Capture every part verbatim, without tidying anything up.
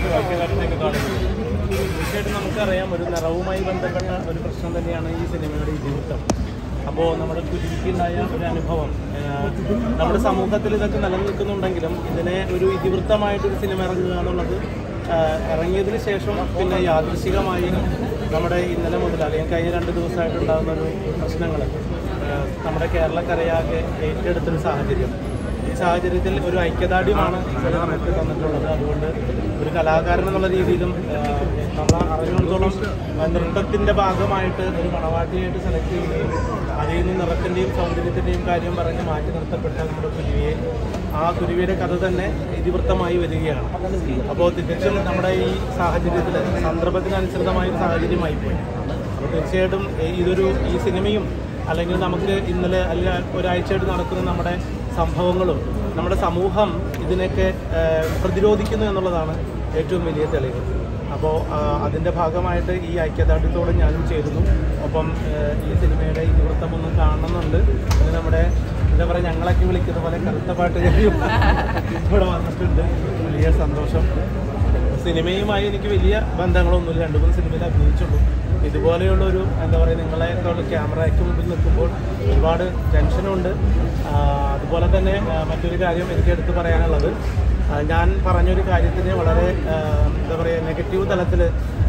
ഐക്യദാർഢ്യത്തേക്ക് കാണുന്നത്. തീർച്ചയായിട്ടും നമുക്കറിയാം, ഒരു നിറവുമായി ബന്ധപ്പെട്ട ഒരു പ്രശ്നം തന്നെയാണ് ഈ സിനിമയുടെ ഇതിവൃത്തം. അപ്പോൾ നമ്മുടെ കുരുവിക്കുണ്ടായ ഒരു അനുഭവം നമ്മുടെ സമൂഹത്തിൽ ഇതൊക്കെ നിലനിൽക്കുന്നുണ്ടെങ്കിലും ഇതിനെ ഒരു ഇതിവൃത്തമായിട്ടൊരു സിനിമ ഇറങ്ങുക എന്നുള്ളത് ഇറങ്ങിയതിന് ശേഷം പിന്നെ യാദൃശികമായി നമ്മുടെ ഇന്നലെ മുതൽ അല്ലെങ്കിൽ കഴിഞ്ഞ രണ്ട് ദിവസമായിട്ടുണ്ടാകുന്ന ഒരു പ്രശ്നങ്ങൾ നമ്മുടെ കേരളക്കരയാകെ ഏറ്റെടുത്തൊരു സാഹചര്യം. ഈ സാഹചര്യത്തിൽ ഒരു ഐക്യദാർഢ്യമാണ് നമുക്ക് തന്നിട്ടുള്ളത്. അതുകൊണ്ട് ഒരു കലാകാരൻ എന്നുള്ള രീതിയിലും നമ്മൾ അറിഞ്ഞിടത്തോളം നൃത്തത്തിൻ്റെ ഭാഗമായിട്ട് ഒരു മണവാട്ടിയായിട്ട് സെലക്ട് ചെയ്യുകയും അതിൽ നിന്ന് നിറത്തിൻ്റെയും സൗന്ദര്യത്തിൻ്റെയും കാര്യം പറഞ്ഞ് മാറ്റി നിർത്തപ്പെട്ട നമ്മുടെ കുരുവിയെ, ആ കുരുവിയുടെ കഥ തന്നെ ഇതിവൃത്തമായി വരികയാണ്. അപ്പോൾ തികച്ചും നമ്മുടെ ഈ സാഹചര്യത്തിൽ സന്ദർഭത്തിനനുസൃതമായ ഒരു സാഹചര്യമായിപ്പോയി. അപ്പോൾ തീർച്ചയായിട്ടും ഇതൊരു ഈ സിനിമയും അല്ലെങ്കിൽ നമുക്ക് ഇന്നലെ അല്ലെങ്കിൽ ഒരാഴ്ചയായിട്ട് നടക്കുന്ന നമ്മുടെ സംഭവങ്ങളും നമ്മുടെ സമൂഹം ഇതിനൊക്കെ പ്രതിരോധിക്കുന്നു എന്നുള്ളതാണ് ഏറ്റവും വലിയ തെളിവ്. അപ്പോൾ അതിൻ്റെ ഭാഗമായിട്ട് ഈ ഐക്യദാർഢ്യത്തോടെ ഞാനും ചേരുന്നു. ഒപ്പം ഈ സിനിമയുടെ ഇതിവൃത്തം ഒന്നും കാണുന്നുണ്ട്. അത് നമ്മുടെ എന്താ പറയുക, ഞങ്ങളൊക്കെ വിളിക്കുന്ന പോലെ കറുത്ത പാട്ടുകാരും ഇവിടെ വന്നിട്ടുണ്ട്. വലിയ സന്തോഷം. സിനിമയുമായി എനിക്ക് വലിയ ബന്ധങ്ങളൊന്നുമില്ല, രണ്ട് മൂന്ന് സിനിമയിൽ അഭിനയിച്ചുള്ളൂ. ഇതുപോലെയുള്ളൊരു എന്താ പറയുക, നിങ്ങളെയൊക്കെ ക്യാമറയ്ക്ക് മുമ്പിൽ നിൽക്കുമ്പോൾ ഒരുപാട് ടെൻഷനുണ്ട്. അതുപോലെ തന്നെ മറ്റൊരു കാര്യം എനിക്ക് എടുത്ത് പറയാനുള്ളത്, ഞാൻ പറഞ്ഞൊരു കാര്യത്തിന് വളരെ എന്താ പറയുക നെഗറ്റീവ് തലത്തിൽ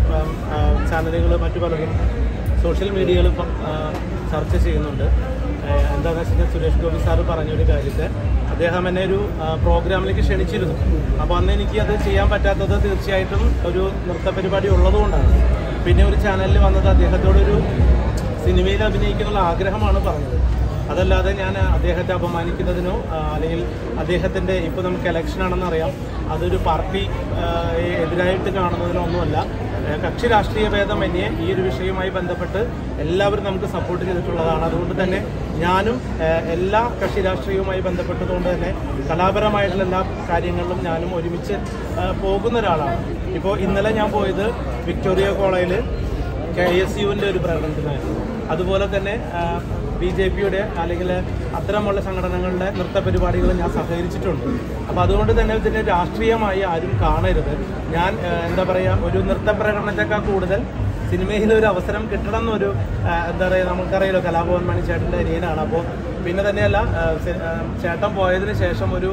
ചാനലുകൾ മറ്റു പലരും സോഷ്യൽ മീഡിയകൾ ഇപ്പം ചർച്ച ചെയ്യുന്നുണ്ട്. എന്താണെന്ന് വെച്ച് കഴിഞ്ഞാൽ സുരേഷ് ഗോപി സാറ് പറഞ്ഞൊരു കാര്യത്തെ അദ്ദേഹം എന്നെ ഒരു പ്രോഗ്രാമിലേക്ക് ക്ഷണിച്ചിരുന്നു. അപ്പോൾ അന്ന് എനിക്ക് അത് ചെയ്യാൻ പറ്റാത്തത് തീർച്ചയായിട്ടും ഒരു നൃത്ത പരിപാടി ഉള്ളതുകൊണ്ടാണ്. പിന്നെ ഒരു ചാനലിൽ വന്നത് അദ്ദേഹത്തോടൊരു സിനിമയിൽ അഭിനയിക്കാനുള്ള ആഗ്രഹമാണ് പറഞ്ഞത്. അതല്ലാതെ ഞാൻ അദ്ദേഹത്തെ അപമാനിക്കുന്നതിനോ അല്ലെങ്കിൽ അദ്ദേഹത്തിൻ്റെ ഇപ്പോൾ നമുക്ക് ഇലക്ഷൻ ആണെന്നറിയാം, അതൊരു പാർട്ടി എതിരായിട്ട് കാണുന്നതിനോ ഒന്നുമല്ല. കക്ഷി രാഷ്ട്രീയ ഭേദമന്യേ ഈ ഒരു വിഷയവുമായി ബന്ധപ്പെട്ട് എല്ലാവരും നമുക്ക് സപ്പോർട്ട് ചെയ്തിട്ടുള്ളതാണ്. അതുകൊണ്ട് തന്നെ ഞാനും എല്ലാ കക്ഷി രാഷ്ട്രീയവുമായി ബന്ധപ്പെട്ടതുകൊണ്ട് തന്നെ കലാപരമായിട്ടുള്ള എല്ലാ കാര്യങ്ങളിലും ഞാനും ഒരുമിച്ച് പോകുന്ന ഒരാളാണ്. ഇപ്പോൾ ഇന്നലെ ഞാൻ പോയത് വിക്ടോറിയ കോളേജിൽ കെ എസ് യുവിൻ്റെ ഒരു പ്രകടനത്തിനായിരുന്നു. അതുപോലെ തന്നെ ബി ജെ പിയുടെ അല്ലെങ്കിൽ അത്തരമുള്ള സംഘടനകളുടെ നൃത്ത പരിപാടികൾ ഞാൻ സഹകരിച്ചിട്ടുണ്ട്. അപ്പോൾ അതുകൊണ്ട് തന്നെ ഇതിനെ രാഷ്ട്രീയമായി ആരും കാണരുത്. ഞാൻ എന്താ പറയുക, ഒരു നൃത്ത പ്രകടനത്തെക്കാൾ കൂടുതൽ സിനിമയിൽ ഒരു അവസരം കിട്ടണം എന്നൊരു എന്താ പറയുക, നമുക്കറിയാലോ കലാഭവൻ മണി ചേട്ടൻ്റെ അനിയനാണ്. അപ്പോൾ പിന്നെ തന്നെയല്ല, ചേട്ടൻ പോയതിന് ശേഷം ഒരു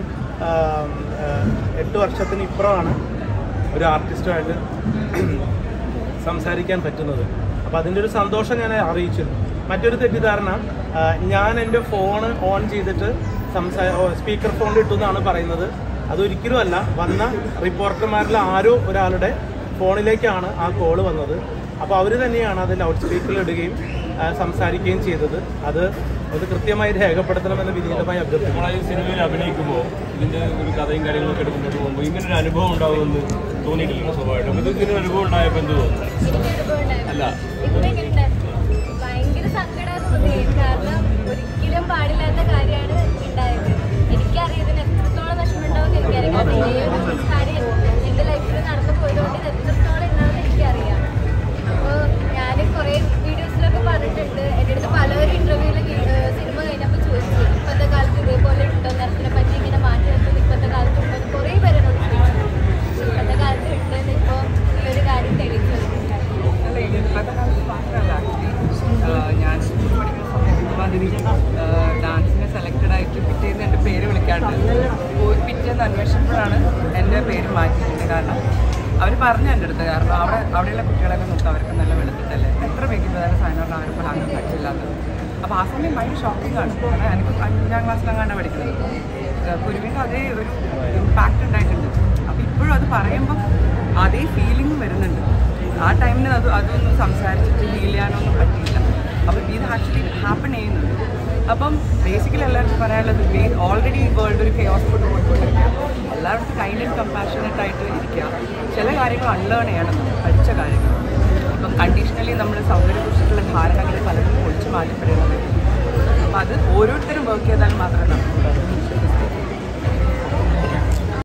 എട്ട് വർഷത്തിന് ഇപ്പുറമാണ് ഒരു ആർട്ടിസ്റ്റുമായിട്ട് സംസാരിക്കാൻ പറ്റുന്നത്. അപ്പോൾ അതിൻ്റെ ഒരു സന്തോഷം ഞാൻ അറിയിച്ചിരുന്നു. മറ്റൊരു തെറ്റിദ്ധാരണ, ഞാൻ എൻ്റെ ഫോണ് ഓൺ ചെയ്തിട്ട് സംസാ സ്പീക്കർ ഫോണിൽ ഇട്ടു എന്നാണ് പറയുന്നത്. അതൊരിക്കലും അല്ല. വന്ന റിപ്പോർട്ടർമാരിൽ ആരോ ഒരാളുടെ ഫോണിലേക്കാണ് ആ കോള് വന്നത്. അപ്പോൾ അവർ തന്നെയാണ് അത് ലൗഡ് സ്പീക്കറിൽ ഇടുകയും സംസാരിക്കുകയും ചെയ്തത്. അത് അത് കൃത്യമായി രേഖപ്പെടുത്തണമെന്ന് വിനീതമായി അഭ്യർത്ഥിക്കുന്നു. നമ്മൾ ഈ സിനിമയിൽ അഭിനയിക്കുമ്പോൾ ഇതിൻ്റെ ഒരു കഥയും കാര്യങ്ങളൊക്കെ എടുക്കുമ്പോൾ പോകുമ്പോൾ ഇങ്ങനൊരു അനുഭവം ഉണ്ടാകുമെന്ന് തോന്നിയിട്ടില്ല. സ്വാഭാവികം ഇത് ഇങ്ങനെ അനുഭവം ഉണ്ടായപ്പോൾ എന്ത് തോന്നുന്നു? അല്ല, ഭയങ്കര സങ്കടം തോന്നി. കാരണം ഒരിക്കലും പാടില്ലാത്ത കാര്യമാണ് ഉണ്ടായത്. എനിക്കറിയാം എത്രത്തോളം വിഷമമുണ്ടാവും എനിക്കറിയാം. കാരണം ഈ ഒരു കാര്യം എൻ്റെ ലൈഫിൽ നടന്നു പോയതുകൊണ്ട് ഇത് എത്രത്തോളം ഉണ്ടാവുമെന്ന് എനിക്കറിയാം. അപ്പോൾ ഞാൻ കുറേ വീഡിയോസിലൊക്കെ പറഞ്ഞിട്ടുണ്ട്. എൻ്റെ അടുത്ത് പലവരും ഇൻ്റർവ്യൂവിൽ സിനിമ കഴിഞ്ഞപ്പോൾ ചോദിച്ചു, ഇപ്പോഴത്തെ കാലത്ത് ഇതേപോലെ ഉണ്ടോ, നിറത്തിനെ പറ്റി ഇങ്ങനെ മാറ്റി നിർത്തുന്നത് ഇപ്പോഴത്തെ കാലത്ത് ഉണ്ടോ എന്ന് കുറേ പേരോട് ചോദിച്ചു. ഇപ്പോഴത്തെ കാലത്ത് ഉണ്ടെന്ന് ഇപ്പോൾ ഈ ഒരു കാര്യം തെളിയിച്ചു. ഞാൻ സ്കൂൾ പഠിക്കുന്ന സമയത്ത് അതിന് ഡാൻസിന് സെലക്റ്റഡ് ആയിട്ട് പിറ്റേന്ന് എൻ്റെ പേര് വിളിക്കാറുണ്ട്. പോയി പിറ്റേന്ന് അന്വേഷിച്ചപ്പോഴാണ് എൻ്റെ പേര് മാറ്റിയിട്ടുണ്ട്. കാരണം അവർ പറഞ്ഞു എൻ്റെ അടുത്ത്, കാരണം അവിടെ അവിടെയുള്ള കുട്ടികളൊക്കെ നോക്കുക, അവർക്ക് നല്ല വെളുത്തിട്ടല്ലേ, എത്ര വൈകിപ്പോഴാണ് സാധനം അവർക്ക് ഹാൻഡ് പഠിച്ചില്ലാത്തത്. അപ്പോൾ ആ സമയം ഭയങ്കര ഷോക്കിംഗ് ആണ്. കാരണം എനിക്ക് അഞ്ചാം ക്ലാസ്സിലെങ്ങാണ്ടാണ് പഠിക്കുന്നത്. കുരുവിക്ക് അതേ ഒരു ഇമ്പാക്റ്റ് ഉണ്ടായിട്ടുണ്ട്. അപ്പോൾ ഇപ്പോഴും അത് പറയുമ്പം അതേ ഫീലിംഗ് വരുന്നുണ്ട്. ആ ടൈമിന് അത് അതൊന്നും സംസാരിച്ചിട്ട് ഫീൽ ചെയ്യാനൊന്നും പറ്റിയില്ല. അപ്പം ഇത് ആക്ച്വലി ഹാപ്പൺ ചെയ്യുന്നുണ്ട്. അപ്പം ബേസിക്കലി എല്ലാവർക്കും പറയാനുള്ളത്, ഓൾറെഡി വേൾഡ് ഒരു കെയോസ് ഫുഡ് പോയിക്കൊണ്ടിരിക്കുക. എല്ലാവർക്കും കൈൻഡ് ആൻഡ് കമ്പാഷനറ്റ് ആയിട്ട് ഇരിക്കുക. ചില കാര്യങ്ങൾ അൺലേൺ ചെയ്യണം, പഠിച്ച കാര്യങ്ങൾ. ഇപ്പം കണ്ടീഷണലി നമ്മൾ സൗന്ദര്യത്തെക്കുറിച്ചിട്ടുള്ള ധാരണകൾ പലരും പൊളിച്ചു മാറ്റപ്പെടുന്നത്. അപ്പം അത് ഓരോരുത്തരും വർക്ക് ചെയ്താൽ മാത്രമേ നമുക്ക്